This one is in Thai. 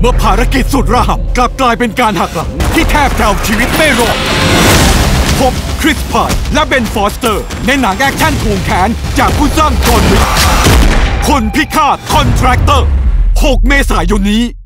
มื่อภารกิจสุดระห่ำกลับกลายเป็นการหักหลังที่แทบจะเอาชีวิตไม่รอดพบคริสพายและเบนฟอสเตอร์ในหนังแอคชั่นทวงแขนจากผู้สร้างจอห์นวิกคนพิฆาตคอนแทรคเตอร์6 เมษายนนี้